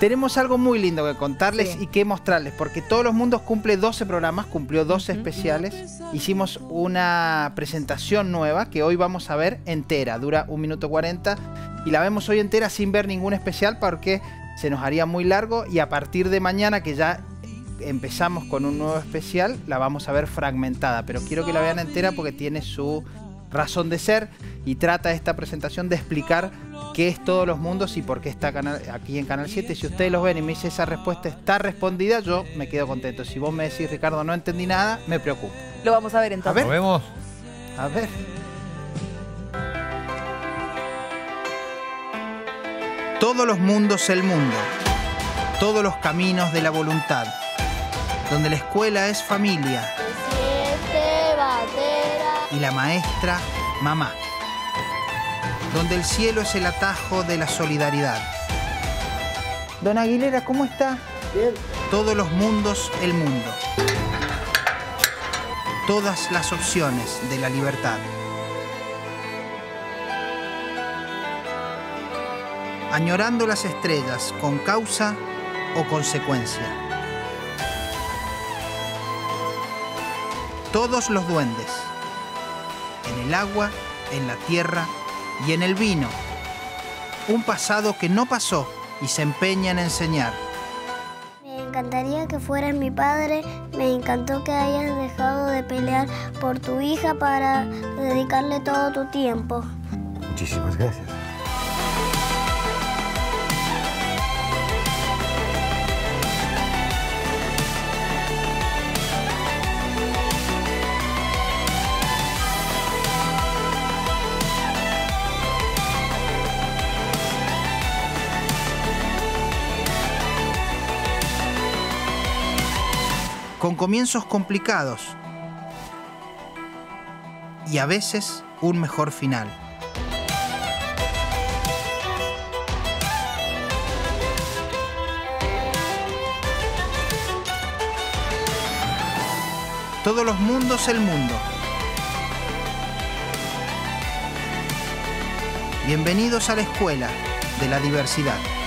Tenemos algo muy lindo que contarles Sí. y que mostrarles, porque Todos los Mundos cumple 12 programas, cumplió 12 especiales. Hicimos una presentación nueva que hoy vamos a ver entera, dura 1 minuto 40 y la vemos hoy entera sin ver ningún especial porque se nos haría muy largo, y a partir de mañana, que ya empezamos con un nuevo especial, la vamos a ver fragmentada, pero quiero que la vean entera porque tiene su razón de ser y trata esta presentación de explicar qué es Todos los Mundos y por qué está aquí en Canal 7. Si ustedes los ven y me dicen esa respuesta está respondida, yo me quedo contento. Si vos me decís, Ricardo, no entendí nada, me preocupo. Lo vamos a ver entonces. A ver. ¿Lo vemos? A ver. Todos los mundos el mundo, todos los caminos de la voluntad, donde la escuela es familia y la maestra mamá, donde el cielo es el atajo de la solidaridad. Don Aguilera, ¿cómo está? Bien. Todos los mundos el mundo, todas las opciones de la libertad. Añorando las estrellas con causa o consecuencia. Todos los duendes, en el agua, en la tierra y en el vino. Un pasado que no pasó y se empeña en enseñar. Me encantaría que fueras mi padre. Me encantó que hayas dejado de pelear por tu hija para dedicarle todo tu tiempo. Muchísimas gracias. Con comienzos complicados y a veces un mejor final. Todos los mundos el mundo. Bienvenidos a la escuela de la diversidad.